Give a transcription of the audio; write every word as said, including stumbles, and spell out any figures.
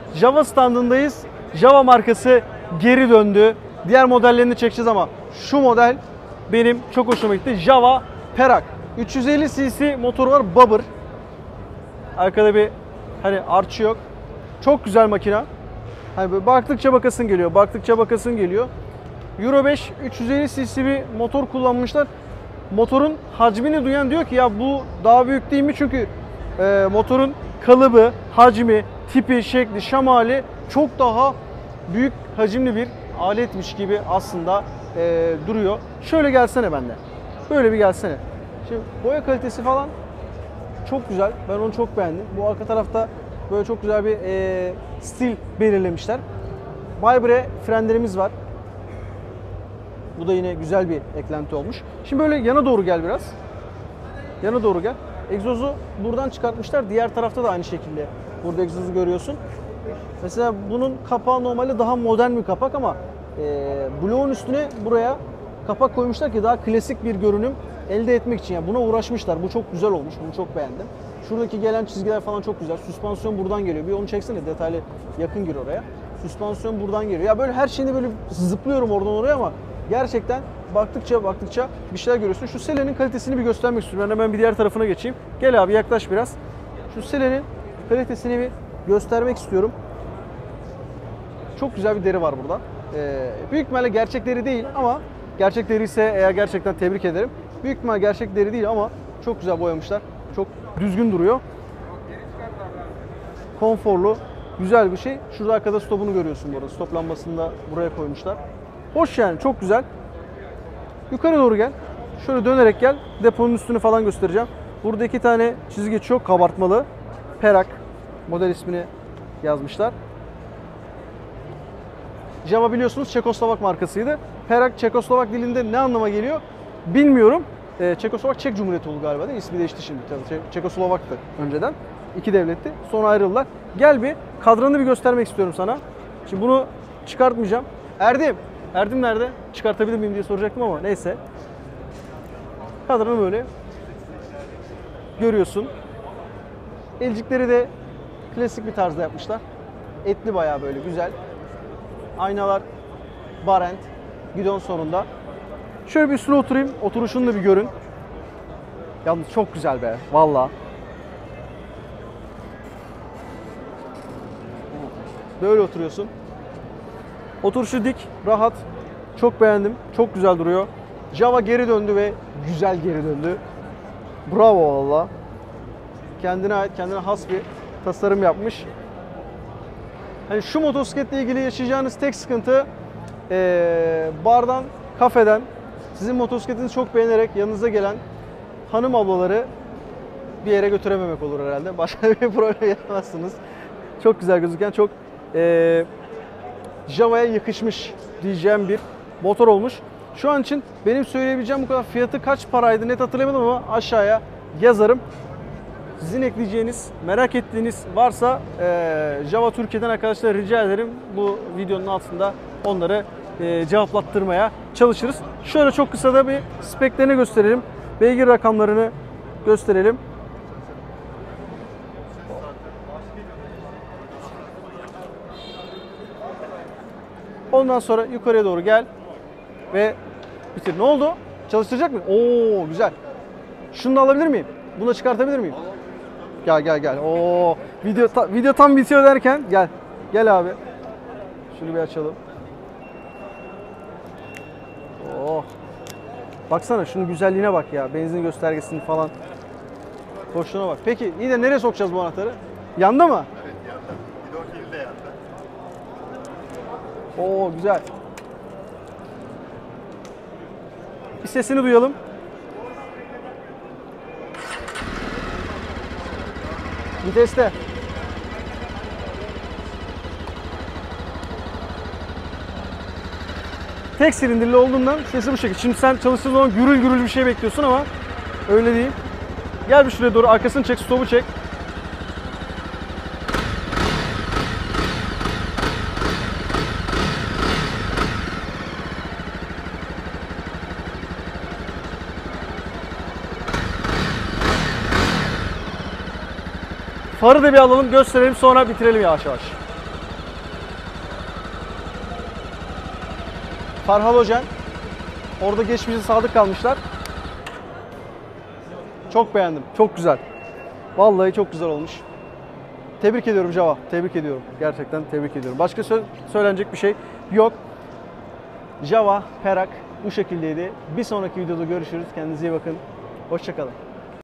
Java standındayız. Java markası geri döndü. Diğer modellerini çekeceğiz ama şu model benim çok hoşuma gitti. Java Perak. üç yüz elli cc motoru var, Bobber. Arkada bir hani arçı yok. Çok güzel makina. Hani böyle baktıkça bakasın geliyor. Baktıkça bakasın geliyor. Euro beş üç yüz elli cc bir motor kullanmışlar. Motorun hacmini duyan diyor ki ya bu daha büyük değil mi? Çünkü e, motorun kalıbı, hacmi, tipi, şekli, şamali çok daha büyük hacimli bir aletmiş gibi aslında e, duruyor. Şöyle gelsene bende. Böyle bir gelsene. Şimdi boya kalitesi falan çok güzel. Ben onu çok beğendim. Bu arka tarafta böyle çok güzel bir e, stil belirlemişler. Vibra frenlerimiz var. Bu da yine güzel bir eklenti olmuş. Şimdi böyle yana doğru gel biraz. Yana doğru gel. Egzozu buradan çıkartmışlar. Diğer tarafta da aynı şekilde. Burada egzozu görüyorsun. Mesela bunun kapağı normalde daha modern bir kapak ama e, bloğun üstüne buraya kapak koymuşlar ki daha klasik bir görünüm elde etmek için. Yani buna uğraşmışlar. Bu çok güzel olmuş. Bunu çok beğendim. Şuradaki gelen çizgiler falan çok güzel. Süspansiyon buradan geliyor. Bir onu çeksene, detaylı yakın gir oraya. Süspansiyon buradan geliyor. Ya böyle her şeyini böyle zıplıyorum oradan oraya ama gerçekten baktıkça baktıkça bir şeyler görüyorsun. Şu selenin kalitesini bir göstermek istiyorum. Ben hemen bir diğer tarafına geçeyim. Gel abi yaklaş biraz. Şu selenin kalitesini bir göstermek istiyorum. Çok güzel bir deri var burada. Ee, büyük ihtimalle gerçek deri değil ama gerçek deri ise eğer gerçekten tebrik ederim. Büyük ihtimalle gerçek deri değil ama çok güzel boyamışlar. Çok düzgün duruyor. Konforlu, güzel bir şey. Şurada arkada stopunu görüyorsun burada. Stop lambasını da buraya koymuşlar. Hoş yani, çok güzel. Yukarı doğru gel. Şöyle dönerek gel. Deponun üstünü falan göstereceğim. Burada iki tane çizgi geçiyor. Kabartmalı. Perak. Model ismini yazmışlar. Java biliyorsunuz Çekoslovak markasıydı. Perak Çekoslovak dilinde ne anlama geliyor bilmiyorum. Ee, Çekoslovak Çek Cumhuriyeti oldu galiba değil mi? İsmi değişti şimdi. Tabii Çekoslovak'tı önceden. İki devletti. Sonra ayrıldılar. Gel bir kadranı bir göstermek istiyorum sana. Şimdi bunu çıkartmayacağım. Erdim. Erdim nerede? Çıkartabilir miyim diye soracaktım ama neyse. Kadranı böyle görüyorsun. Elcikleri de klasik bir tarzda yapmışlar. Etli bayağı böyle güzel. Aynalar Barent. Gidon sonunda. Şöyle bir üstüne oturayım. Oturuşunu da bir görün. Yalnız çok güzel be. Vallahi. Böyle oturuyorsun. Oturuşu dik, rahat. Çok beğendim. Çok güzel duruyor. Java geri döndü ve güzel geri döndü. Bravo valla. Kendine ait, kendine has bir tasarım yapmış. Hani şu motosikletle ilgili yaşayacağınız tek sıkıntı ee, bardan, kafeden sizin motosikletinizi çok beğenerek yanınıza gelen hanım ablaları bir yere götürememek olur herhalde. Başka bir problem yaşamazsınız. Çok güzel gözüken, çok ee, Java'ya yakışmış diyeceğim bir motor olmuş. Şu an için benim söyleyebileceğim bu kadar. Fiyatı kaç paraydı net hatırlayamadım ama aşağıya yazarım. Sizin ekleyeceğiniz, merak ettiğiniz varsa e, Java Türkiye'den arkadaşlar rica ederim. Bu videonun altında onları e, cevaplattırmaya çalışırız. Şöyle çok kısa da bir speklerini gösterelim. Beygir rakamlarını gösterelim. Ondan sonra yukarıya doğru gel ve bitir. Ne oldu? Çalıştıracak mı? Oo güzel. Şunu da alabilir miyim? Bunu da çıkartabilir miyim? Gel gel gel. Oo video ta, video tam bitiyor derken gel. Gel abi. Şunu bir açalım. Oh. Baksana şunun güzelliğine bak ya. Benzin göstergesini falan. Hoşluğuna bak. Peki iyi de nereye sokacağız bu anahtarı? Yanda mı? Evet yanda. Bidon kili de yanda. Oo güzel. Bir sesini duyalım. Viteste. Tek silindirli olduğundan sesi bu şekilde. Şimdi sen çalıştığın zaman gürül gürül bir şey bekliyorsun ama öyle değil. Gel bir şuraya doğru, arkasını çek, stopu çek. Farı da bir alalım, gösterelim, sonra bitirelim yavaş yavaş. Far halojen. Orada geçmişe sadık kalmışlar. Çok beğendim. Çok güzel. Vallahi çok güzel olmuş. Tebrik ediyorum Java. Tebrik ediyorum. Gerçekten tebrik ediyorum. Başka sö- söylenecek bir şey yok. Java Perak bu şekildeydi. Bir sonraki videoda görüşürüz. Kendinize iyi bakın. Hoşça kalın.